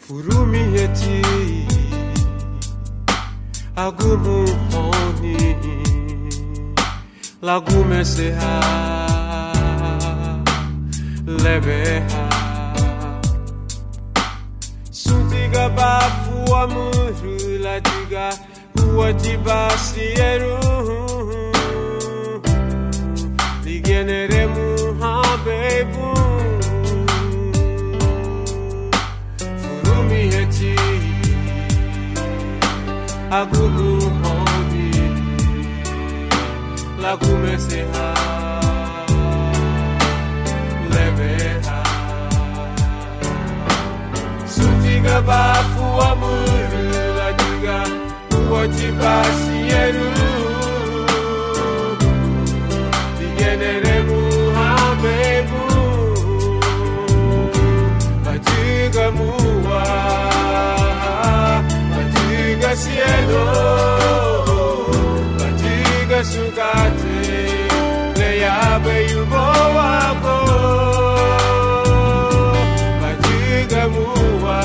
Furumieti Agumuhoni Lagumeseha Lebeha Suntiga bafu amuru latiga Uwajiba sieru Ligeneremu habebu Furumieti Agumuhoni Lagumeseha Lebeha Suntiga bafu amuru latiga Uwajiba sieru Ligeneremu habebu Matiga muwa Matiga cielo Matiga sukate Leyabe yubo wako Matiga muwa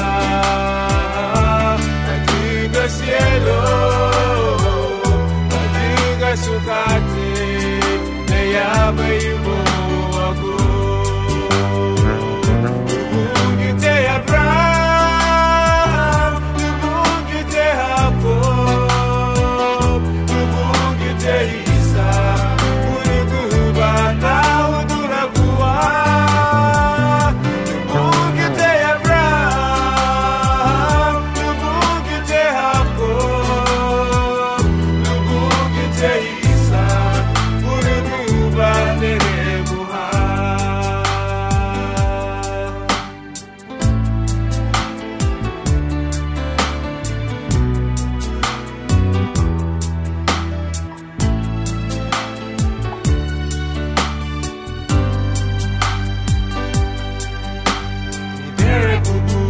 Matiga cielo Matiga sukate Leyabe yubo wako Ubungite Abraham Ubungite Jacob Ubungite Isaac Uruguba na uduraguwa Ubungite Abraham Ubungite Jacob Ubungite Isaac Uruguba nerebuha Niderebubu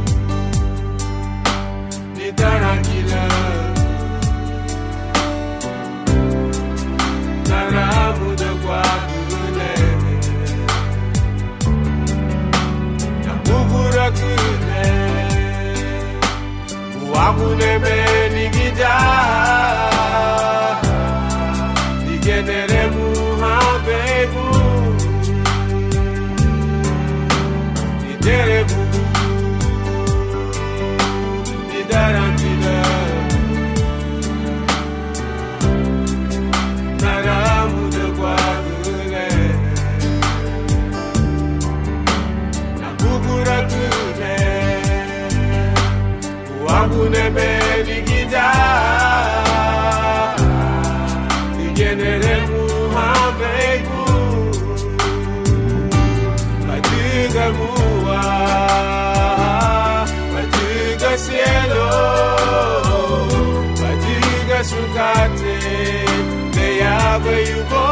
Nidarangila Naramuda guagule Namugura kule Uagune menigida Nigeneremu habebu Niderebu Nidarangila Naramuda guagule Namugura kule Uagune menigida Nigeneremu habebu Matiga muwa Matiga cielo Matiga sukate Leyabe yubo